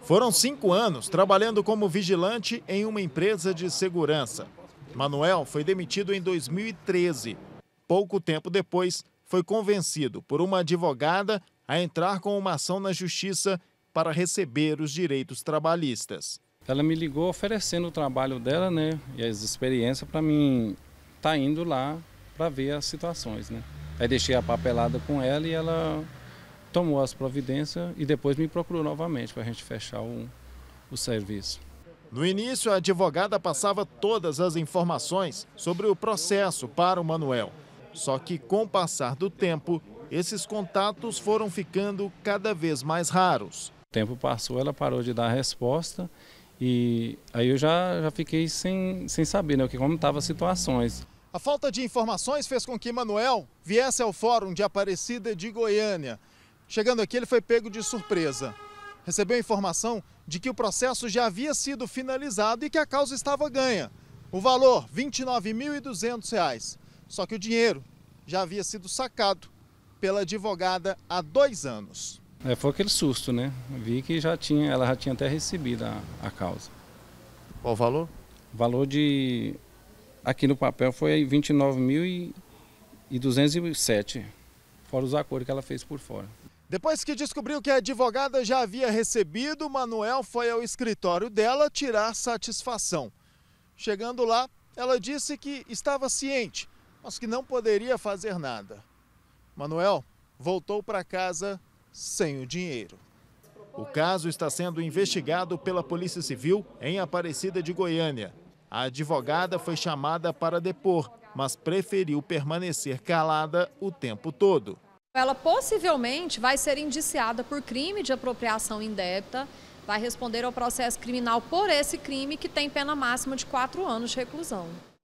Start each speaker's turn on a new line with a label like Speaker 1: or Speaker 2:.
Speaker 1: Foram 5 anos trabalhando como vigilante em uma empresa de segurança. Manuel foi demitido em 2013. Pouco tempo depois, foi convencido por uma advogada a entrar com uma ação na justiça para receber os direitos trabalhistas.
Speaker 2: Ela me ligou oferecendo o trabalho dela, né, e as experiências para mim estar indo lá para ver as situações, né. Aí deixei a papelada com ela e ela tomou as providências e depois me procurou novamente para a gente fechar o serviço.
Speaker 1: No início, a advogada passava todas as informações sobre o processo para o Manuel. Só que, com o passar do tempo, esses contatos foram ficando cada vez mais raros.
Speaker 2: O tempo passou, ela parou de dar a resposta e aí eu já fiquei sem saber, né, como estavam as situações.
Speaker 1: A falta de informações fez com que Manuel viesse ao Fórum de Aparecida de Goiânia. Chegando aqui, ele foi pego de surpresa. Recebeu a informação de que o processo já havia sido finalizado e que a causa estava ganha. O valor, R$ 29.200. Só que o dinheiro já havia sido sacado pela advogada há 2 anos.
Speaker 2: Foi aquele susto, né? Vi que ela já tinha até recebido a causa.
Speaker 1: Qual o valor?
Speaker 2: O valor aqui no papel foi R$ 29.207, fora os acordos que ela fez por fora.
Speaker 1: Depois que descobriu que a advogada já havia recebido, Manuel foi ao escritório dela tirar satisfação. Chegando lá, ela disse que estava ciente, mas que não poderia fazer nada. Manuel voltou para casa sem o dinheiro. O caso está sendo investigado pela Polícia Civil em Aparecida de Goiânia. A advogada foi chamada para depor, mas preferiu permanecer calada o tempo todo.
Speaker 3: Ela possivelmente vai ser indiciada por crime de apropriação indébita, vai responder ao processo criminal por esse crime que tem pena máxima de 4 anos de reclusão.